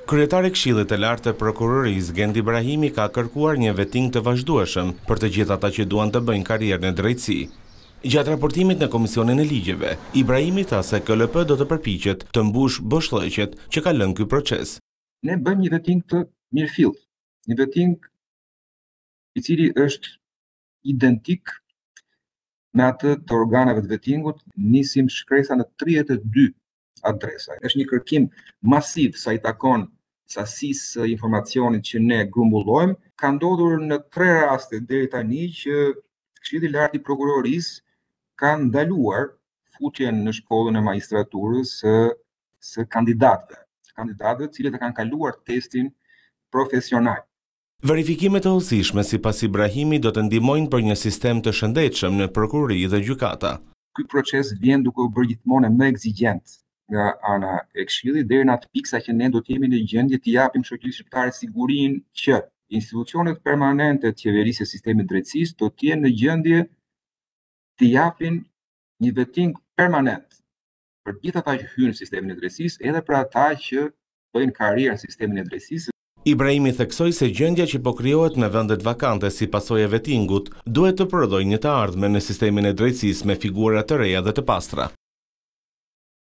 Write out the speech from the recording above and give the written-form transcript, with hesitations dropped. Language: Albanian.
Kryetari i Këshillit të Lartë të Prokurorisë Gendi Ibrahimi ka kërkuar një vetting të vazhdueshëm për të gjithë ata që duan të bëjnë karrierë në drejtësi. Gjatë raportimit në Komisionin e Ligjeve, Ibrahimi tha se KLP do të përpiqet të mbush boshllëqet që ka lënë ky proces. Ne bëjmë një vetting të mirëfillt, një vetting i cili është identik me atë të organeve të vettingut, nisim shkresa në 32 adresa. Është një kërkim masiv sa i takon sasisë informacionit që ne grumbullojmë. Ka ndodhur në 3 raste deri tani që Këshilli i Lartë i Prokurorisë ka ndaluar futjen në shkollën e magjistraturës së kandidatëve të cilët e kanë kaluar testin profesional. Verifikimet e hollësishme sipas Ibrahimi do të ndihmojnë për një sistem të shëndetshëm në prokurori dhe gjykata. Ky proces vjen duke u bërë gjithmonë më ekzigjent nga ana e Këshillit deri në atë pikë sa që ne do të jemi në gjendje të japim shoqërisë shqiptare sigurinë që institucionet permanente të qeverisë së sistemit drejtësisë do të jenë në gjendje të japin një vetting permanent për gjithë ata që hyjnë në sistemin e drejtësisë, edhe për ata që bëjnë karrierë në sistemin e drejtësisë. Ibrahimi theksoi se gjendja që po krijohet me vendet vakante si pasojë e vettingut duhet të prodhojë një të ardhmen në sistemin e drejtësisë me figura të reja dhe të pastra.